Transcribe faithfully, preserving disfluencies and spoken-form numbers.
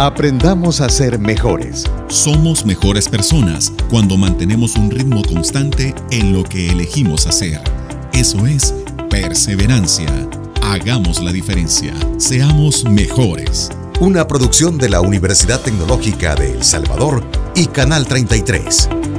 Aprendamos a ser mejores. Somos mejores personas cuando mantenemos un ritmo constante en lo que elegimos hacer. Eso es perseverancia. Hagamos la diferencia. Seamos mejores. Una producción de la Universidad Tecnológica de El Salvador y Canal treinta y tres.